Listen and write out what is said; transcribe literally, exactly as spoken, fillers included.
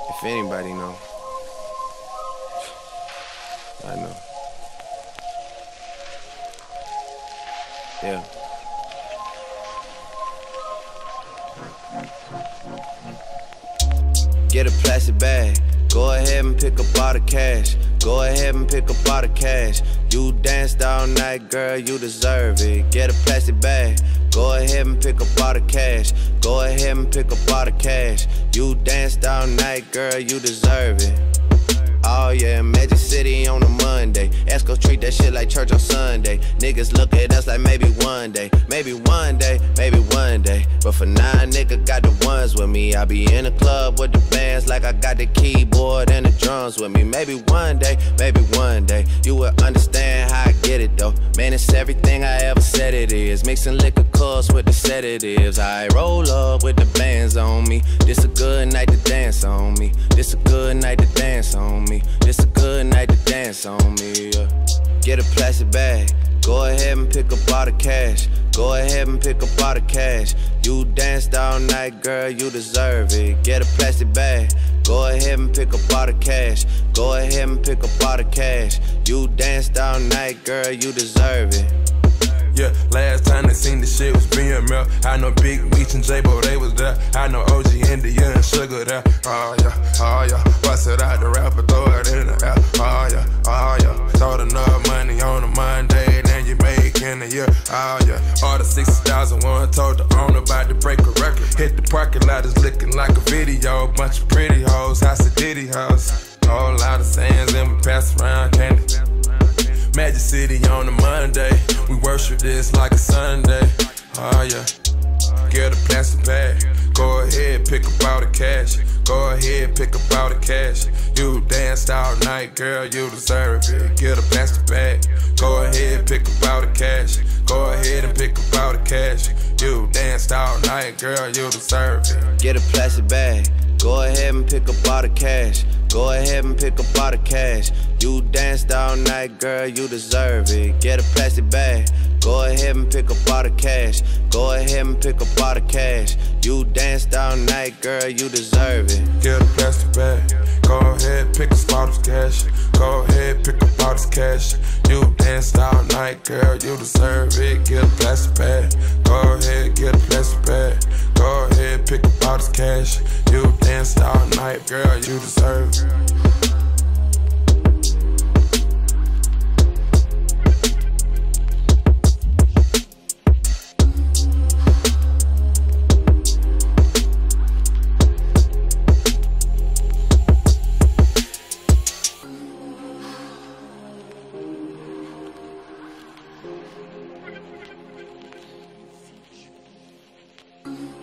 If anybody know, I know. Yeah. Get a plastic bag. Go ahead and pick up all the cash. Go ahead and pick up all the cash. You danced all night, girl, you deserve it. Get a plastic bag. Go ahead and pick up all the cash. Go ahead and pick up all the cash. You danced all night, girl, you deserve it. Oh yeah, Magic City on a Monday. Esco treat that shit like church on Sunday. Niggas look at us like maybe one day. Maybe one day, maybe one day. But for now, nigga got the ones with me. I be in the club with the bands like I got the keyboard and the drums with me. Maybe one day, maybe one day, you will understand how I get it though. Man, it's everything I ever said it is. Mixing liquor course with the sedatives. I roll up with the bands on me. This a good night to dance on me. This a good night to dance on me. This a good night to dance on me, yeah. Get a plastic bag. Go ahead and pick up all the cash. Go ahead and pick up all the cash. You danced all night, girl, you deserve it. Get a plastic bag. Go ahead and pick up all the cash. Go ahead and pick up all the cash. You danced all night, girl, you deserve it. Yeah, last time they seen the shit was B M L. I know Big Meech and J-Bo, they was there. I know O G, India, and Sugar there. Oh yeah, oh yeah. Bust it out the rapper, throw it in the air. Oh yeah, oh yeah. Told enough money on a Monday, then you make in a year. Oh yeah. All the sixty thousand one told the owner about to break a record. Hit the parking lot, is looking like a video. Bunch of pretty hoes, house a Diddy house. Whole lot of sands and we pass around candy. Magic City on a Monday. We worship this like a Sunday. Oh yeah. Get a plastic bag. Go ahead, pick up all the cash. Go ahead, pick up all the cash. You danced all night, girl, you deserve it. Get a plastic bag. Go ahead, pick up all the cash. Go ahead and pick up all the cash. You danced all night, girl, you deserve it. Get a plastic bag. Go ahead and pick up all the cash. Go ahead and pick up all the cash. You danced all night, girl, you deserve it. Get a plastic bag. Go ahead and pick up all the cash. Go ahead and pick up all the cash. You danced all night, girl, you deserve it. Get a plastic bag. Go ahead, pick up all this cash. Go ahead, pick up all this cash. You danced all night, girl, you deserve it. Get a plastic bag. Go ahead, get a plastic bag. Go ahead, pick up all this cash. You danced all night, girl, you deserve it. Mm-hmm.